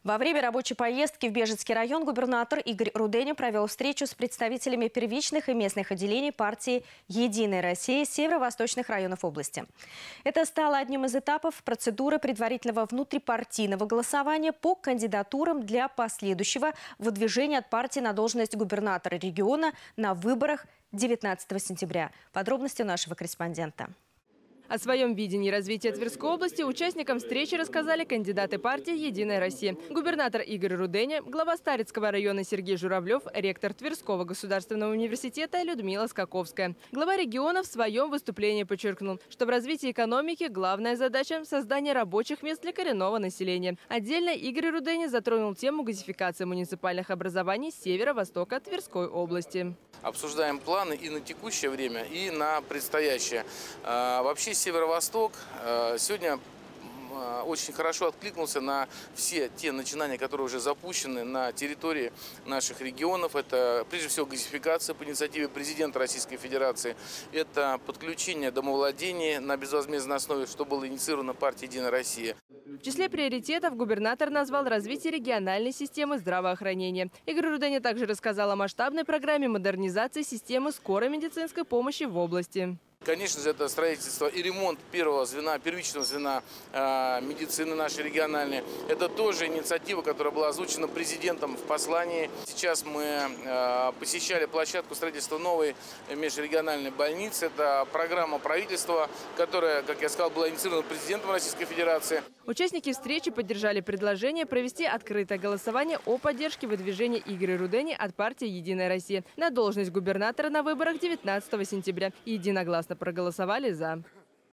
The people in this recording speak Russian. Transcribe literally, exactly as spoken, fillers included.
Во время рабочей поездки в Бежецкий район губернатор Игорь Руденя провел встречу с представителями первичных и местных отделений партии «Единая Россия» северо-восточных районов области. Это стало одним из этапов процедуры предварительного внутрипартийного голосования по кандидатурам для последующего выдвижения от партии на должность губернатора региона на выборах девятнадцатого сентября. Подробности у нашего корреспондента. О своем видении развития Тверской области участникам встречи рассказали кандидаты партии «Единая Россия». Губернатор Игорь Руденя, глава Старицкого района Сергей Журавлев, ректор Тверского государственного университета Людмила Скаковская. Глава региона в своем выступлении подчеркнул, что в развитии экономики главная задача – создание рабочих мест для коренного населения. Отдельно Игорь Руденя затронул тему газификации муниципальных образований северо-востока Тверской области. Обсуждаем планы и на текущее время, и на предстоящее. Вообще Северо-Восток сегодня очень хорошо откликнулся на все те начинания, которые уже запущены на территории наших регионов. Это прежде всего газификация по инициативе президента Российской Федерации. Это подключение домовладения на безвозмездной основе, что было инициировано партией «Единая Россия». В числе приоритетов губернатор назвал развитие региональной системы здравоохранения. Игорь Руденя также рассказал о масштабной программе модернизации системы скорой медицинской помощи в области. Конечно же, это строительство и ремонт первого звена, первичного звена э, медицины нашей региональной. Это тоже инициатива, которая была озвучена президентом в послании. Сейчас мы э, посещали площадку строительства новой межрегиональной больницы. Это программа правительства, которая, как я сказал, была инициирована президентом Российской Федерации. Участники встречи поддержали предложение провести открытое голосование о поддержке выдвижения Игоря Рудени от партии «Единая Россия» на должность губернатора на выборах девятнадцатого сентября и единогласно проголосовали «за».